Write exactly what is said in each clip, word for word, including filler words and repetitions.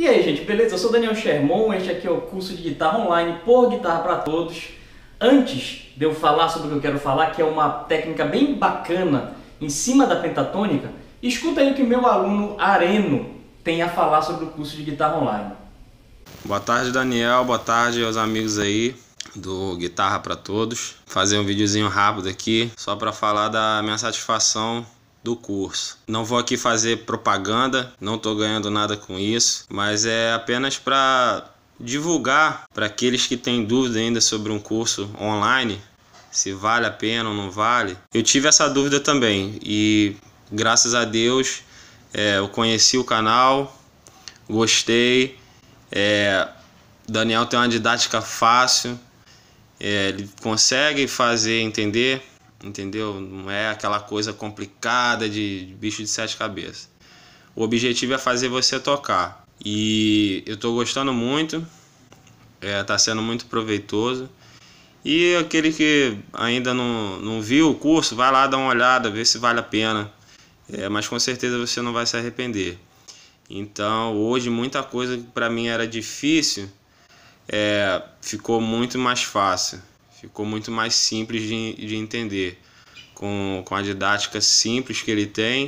E aí, gente, beleza? Eu sou Daniel Sherman, este aqui é o curso de guitarra online por Guitarra para Todos. Antes de eu falar sobre o que eu quero falar, que é uma técnica bem bacana em cima da pentatônica, escuta aí o que o meu aluno Areno tem a falar sobre o curso de guitarra online. Boa tarde, Daniel, boa tarde aos amigos aí do Guitarra para Todos. Fazer um videozinho rápido aqui, só para falar da minha satisfação do curso. Não vou aqui fazer propaganda, não estou ganhando nada com isso, mas é apenas para divulgar para aqueles que têm dúvida ainda sobre um curso online, se vale a pena ou não vale. Eu tive essa dúvida também e graças a Deus é, eu conheci o canal, gostei. É, Daniel tem uma didática fácil, é, ele consegue fazer entender, entendeu? Não é aquela coisa complicada de, de bicho de sete cabeças. O objetivo é fazer você tocar e eu estou gostando muito, está é, sendo muito proveitoso. E aquele que ainda não, não viu o curso, vai lá dar uma olhada, ver se vale a pena, é, mas com certeza você não vai se arrepender. Então hoje muita coisa que para mim era difícil é, ficou muito mais fácil, ficou muito mais simples de, de entender, com, com a didática simples que ele tem,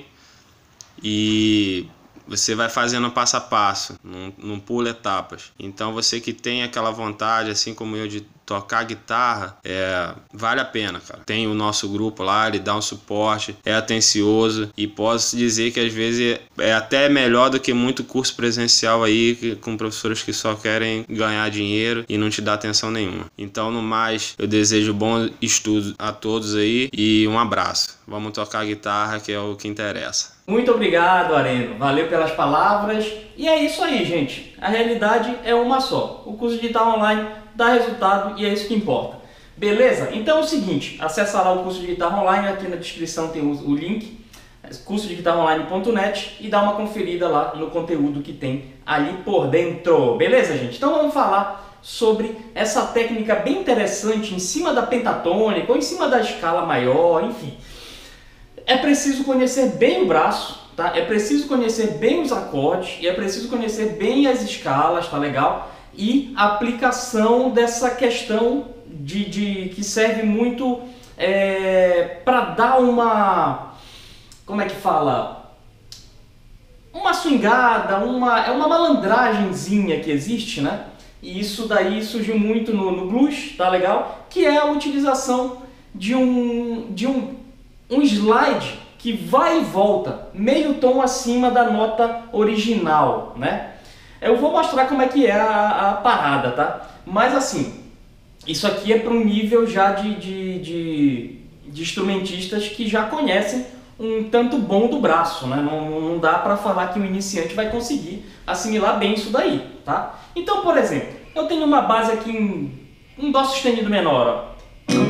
e você vai fazendo passo a passo, não, não pula etapas. Então você que tem aquela vontade, assim como eu, de tocar guitarra, é, vale a pena, cara. Tem o nosso grupo lá, ele dá um suporte, é atencioso, e posso dizer que às vezes é até melhor do que muito curso presencial aí, que, com professores que só querem ganhar dinheiro e não te dá atenção nenhuma. Então, no mais, eu desejo bom estudo a todos aí e um abraço. Vamos tocar guitarra, que é o que interessa. Muito obrigado, Areno. Valeu pelas palavras. E é isso aí, gente. A realidade é uma só. O curso de guitarra online dá resultado e é isso que importa. Beleza? Então é o seguinte, acessa lá o curso de guitarra online, aqui na descrição tem o link, curso de guitarra online ponto net, e dá uma conferida lá no conteúdo que tem ali por dentro. Beleza, gente? Então vamos falar sobre essa técnica bem interessante em cima da pentatônica ou em cima da escala maior, enfim. É preciso conhecer bem o braço, tá? É preciso conhecer bem os acordes e é preciso conhecer bem as escalas, tá legal? E a aplicação dessa questão de, de que serve muito é, para dar uma, como é que fala? Uma swingada, uma, é uma malandragenzinha que existe, né? E isso daí surgiu muito no, no blues, tá legal? Que é a utilização de um, de um, um slide que vai e volta, meio tom acima da nota original, né? Eu vou mostrar como é que é a, a parada, tá? Mas assim, isso aqui é para um nível já de, de, de, de instrumentistas que já conhecem um tanto bom do braço, né? Não, não dá para falar que o iniciante vai conseguir assimilar bem isso daí, tá? Então, por exemplo, eu tenho uma base aqui em um dó sustenido menor, ó.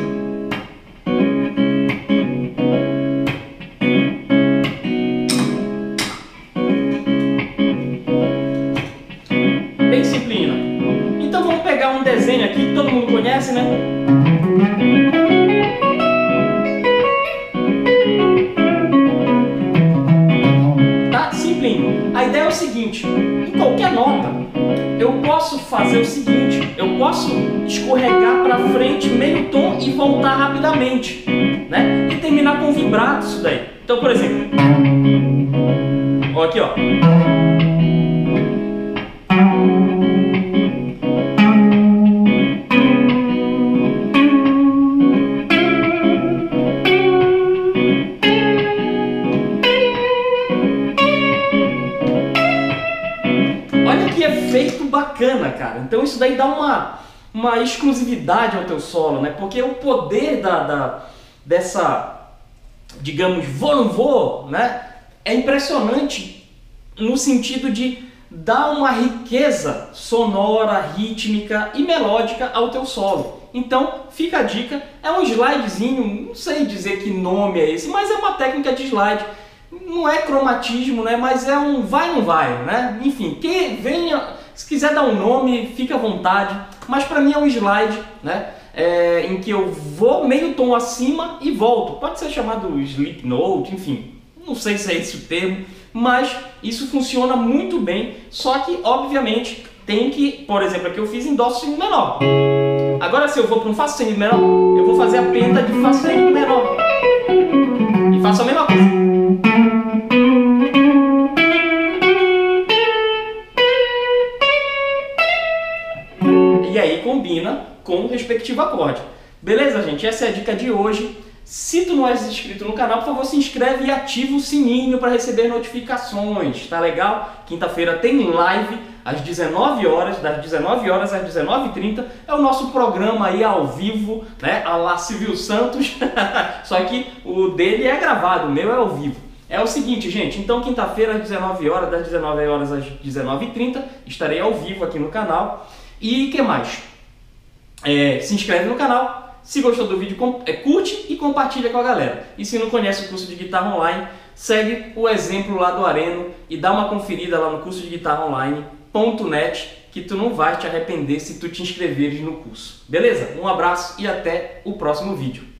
Bem simplina. Então vamos pegar um desenho aqui que todo mundo conhece, né? Tá? Simplinho. A ideia é o seguinte, em qualquer nota, eu posso fazer o seguinte, eu posso escorregar para frente meio tom e voltar rapidamente, né? E terminar com vibrato isso daí. Então, por exemplo, ó, aqui, ó. Olha que efeito bacana, cara. Então isso daí dá uma, uma exclusividade ao teu solo, né? Porque o poder da, da, dessa, digamos, vou não vou, né? É impressionante no sentido de dar uma riqueza sonora, rítmica e melódica ao teu solo. Então fica a dica, é um slidezinho, não sei dizer que nome é esse, mas é uma técnica de slide. Não é cromatismo, né? Mas é um vai não vai, né? Enfim, que venha, se quiser dar um nome, fica à vontade. Mas para mim é um slide, né? É, em que eu vou meio tom acima e volto. Pode ser chamado sleep note, enfim. Não sei se é esse o termo, mas isso funciona muito bem, só que obviamente tem que, por exemplo, aqui eu fiz em Dó sustenido menor. Agora se eu vou para um Fá sustenido menor, eu vou fazer a penta de Fá sustenido menor e faço a mesma coisa. E aí combina com o respectivo acorde. Beleza, gente? Essa é a dica de hoje. Se tu não és inscrito no canal, por favor, se inscreve e ativa o sininho para receber notificações, tá legal? Quinta-feira tem live às dezenove horas, das dezenove horas às dezenove e trinta. É o nosso programa aí ao vivo, né? A lá Silvio Santos, só que o dele é gravado, o meu é ao vivo. É o seguinte, gente, então quinta-feira às dezenove horas, das dezenove horas às dezenove e trinta, estarei ao vivo aqui no canal. E o que mais? É, se inscreve no canal. Se gostou do vídeo, curte e compartilha com a galera. E se não conhece o curso de guitarra online, segue o exemplo lá do Areno e dá uma conferida lá no curso de guitarra online ponto net, que tu não vai te arrepender se tu te inscreveres no curso. Beleza? Um abraço e até o próximo vídeo.